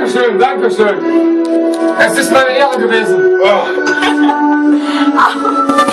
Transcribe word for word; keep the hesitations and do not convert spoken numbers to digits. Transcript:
Dankeschön, Dankeschön. Es ist meine Ehre gewesen. Oh.